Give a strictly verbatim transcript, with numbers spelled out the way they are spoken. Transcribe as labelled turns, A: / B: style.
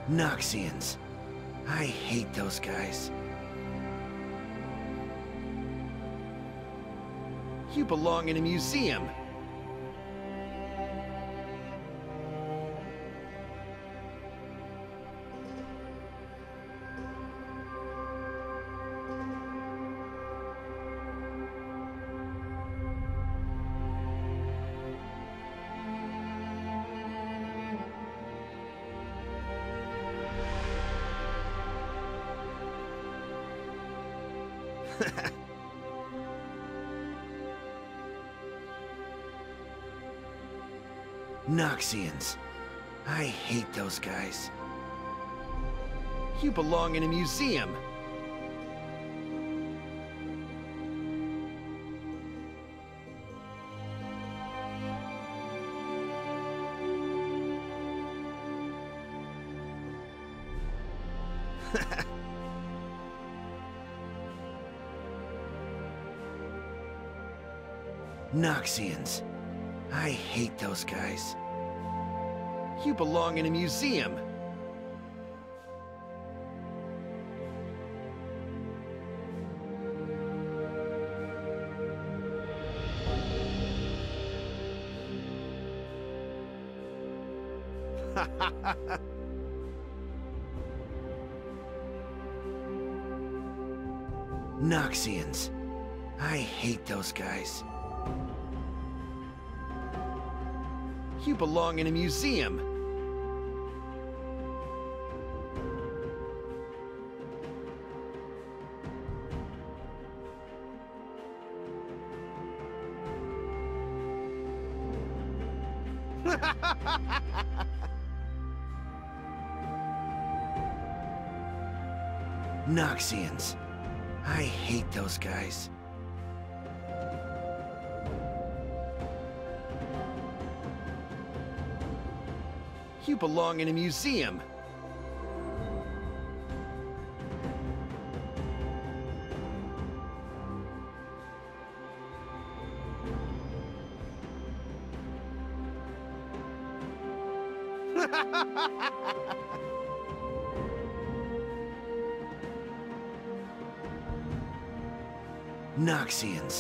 A: Noxians. I hate those guys. You belong in a museum. Noxians. I hate those guys. You belong in a museum. Noxians. I hate those guys. You belong in a museum. Noxians. I hate those guys. You belong in a museum. Noxians. I hate those guys. You belong in a museum. Noxians.